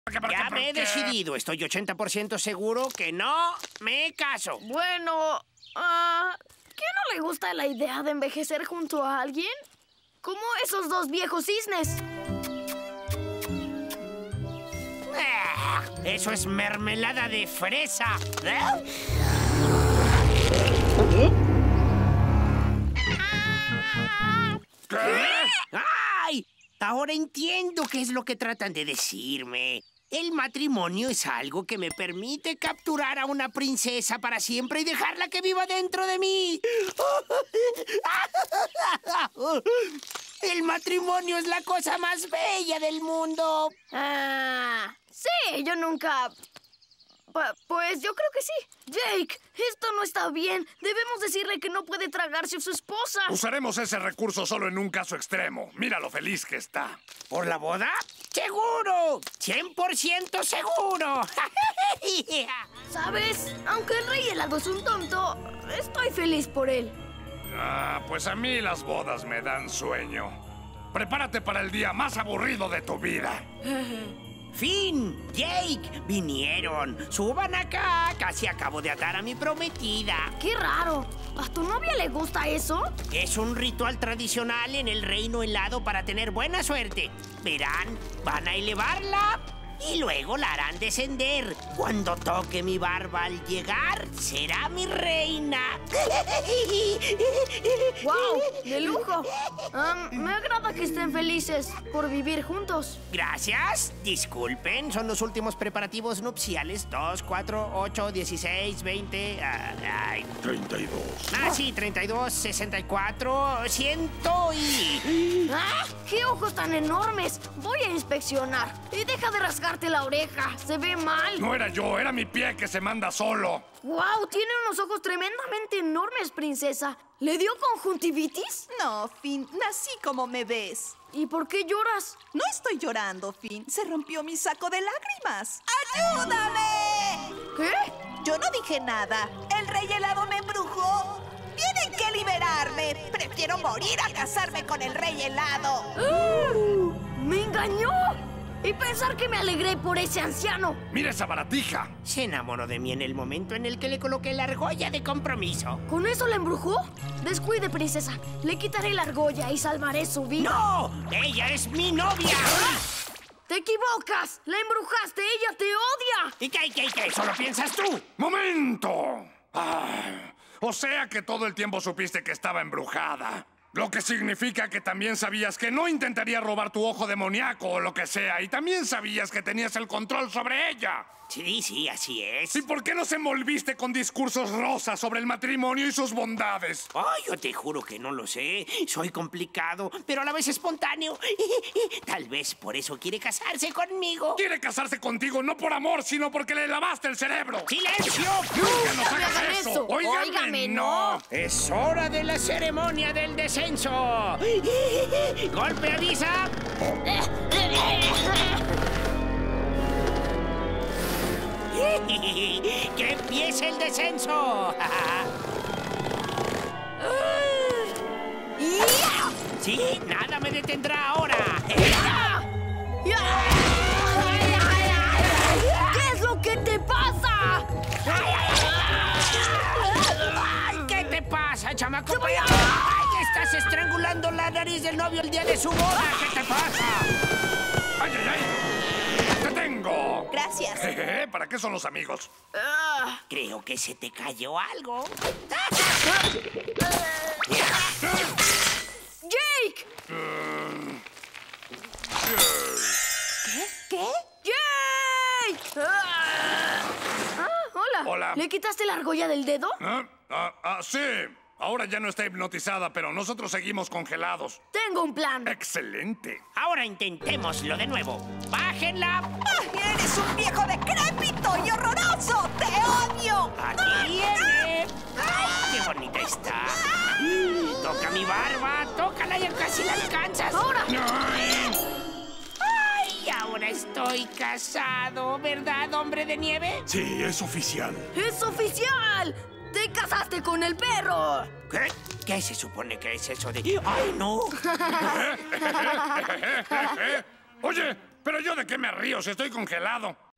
Ya me he decidido. Estoy 80% seguro que no me caso. Bueno, ¿qué no le gusta la idea de envejecer junto a alguien? Como esos dos viejos cisnes. Eso es mermelada de fresa. ¿Qué? ¡Ay! Ahora entiendo qué es lo que tratan de decirme. El matrimonio es algo que me permite capturar a una princesa para siempre y dejarla que viva dentro de mí. El matrimonio es la cosa más bella del mundo. Sí, yo nunca... Pues yo creo que sí. Jake, esto no está bien. Debemos decirle que no puede tragarse a su esposa. Usaremos ese recurso solo en un caso extremo. Mira lo feliz que está. ¿Por la boda? ¡Seguro! ¡100% seguro! ¿Sabes? Aunque el rey helado es un tonto, estoy feliz por él. Pues a mí las bodas me dan sueño. Prepárate para el día más aburrido de tu vida. Finn, Jake, vinieron. Suban acá. Casi acabo de atar a mi prometida. ¡Qué raro! ¿A tu novia le gusta eso? Es un ritual tradicional en el reino helado para tener buena suerte. Verán, van a elevarla y luego la harán descender. Cuando toque mi barba al llegar, será mi reina. ¡Wow! ¡De lujo! Me agrada que estén felices por vivir juntos. Gracias. Disculpen, son los últimos preparativos nupciales. 2, 4, 8, 16, 20... 32. Sí, 32, 64, 100 y... ¡Qué ojos tan enormes! Voy a inspeccionar. Y deja de rasgarte la oreja. Se ve mal. No era yo, era mi pie que se manda solo. ¡Wow! Tiene unos ojos tremendamente enormes, princesa. ¿Le dio conjuntivitis? No, Finn, nací como me ves. ¿Y por qué lloras? No estoy llorando, Finn. Se rompió mi saco de lágrimas. ¡Ayúdame! ¿Qué? Yo no dije nada. El rey helado me embrujó. Tienen que liberarme. Prefiero morir a casarme con el rey helado. ¡Me engañó! Y pensar que me alegré por ese anciano. ¡Mira esa baratija! Se enamoró de mí en el momento en el que le coloqué la argolla de compromiso. ¿Con eso la embrujó? Descuide, princesa. Le quitaré la argolla y salvaré su vida. ¡No! ¡Ella es mi novia! ¡Te equivocas! ¡La embrujaste! ¡Ella te odia! ¿Y qué? ¿Solo piensas tú? ¡Momento! O sea que todo el tiempo supiste que estaba embrujada. Lo que significa que también sabías que no intentaría robar tu ojo demoníaco o lo que sea. Y también sabías que tenías el control sobre ella. Sí, así es. ¿Y por qué nos envolviste con discursos rosas sobre el matrimonio y sus bondades? Yo te juro que no lo sé. Soy complicado, pero a la vez espontáneo. Tal vez por eso quiere casarse conmigo. Quiere casarse contigo no por amor, sino porque le lavaste el cerebro. ¡Silencio! ¡Nunca nos me hagas hagan eso! eso! ¡Óigame, no! Es hora de la ceremonia del descenso. ¡Golpe avisa! ¡Que empiece el descenso! Sí, nada me detendrá ahora. ¿Qué es lo que te pasa? ¿Qué te pasa, chamaco? ¡Ay, estás estrangulando la nariz del novio el día de su boda! ¿Qué te pasa? ¡Ay! ¡Te tengo! Gracias. ¿Para qué son los amigos? Creo que se te cayó algo. ¡Jake! ¿Qué? ¡Jake! Hola. Hola. ¿Le quitaste la argolla del dedo? Sí. Ahora ya no está hipnotizada, pero nosotros seguimos congelados. Tengo un plan. ¡Excelente! Ahora intentémoslo de nuevo. ¡Bájenla! ¡Eres un viejo decrépito y horroroso! ¡Te odio! ¡Aquí viene! ¡Ay, qué bonita está! Toca mi barba, tócala, ya casi la alcanzas. ¡Ahora! ¡Ay, ahora estoy casado! ¿Verdad, hombre de nieve? Sí, es oficial. ¡Es oficial! ¡Te casaste con el perro! ¿Qué? ¿Qué se supone que es eso de...? ¡Ay, no! Oye, Pero yo de qué me río si estoy congelado.